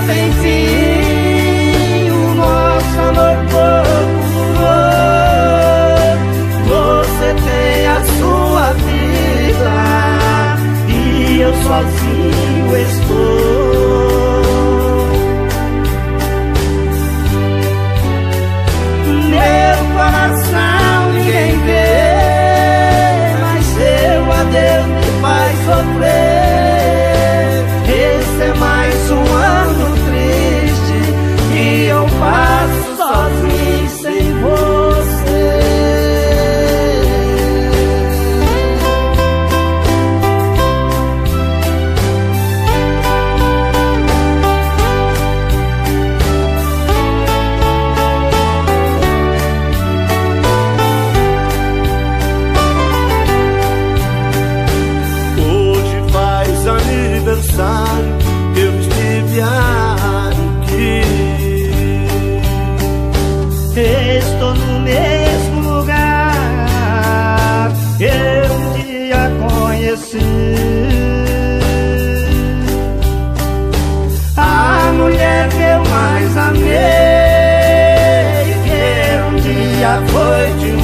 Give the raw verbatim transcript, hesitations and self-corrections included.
nada enfim, o nosso amor pouco durou. Você tem a sua vida e eu sozinho estou. Meu coração ninguém vê, mas seu adeus me faz sofrer. Esse é mais um ano triste que eu passo sozinho sem você. Eu estive aqui, estou no mesmo lugar que eu um dia conheci. A mulher que eu mais amei, que um dia foi de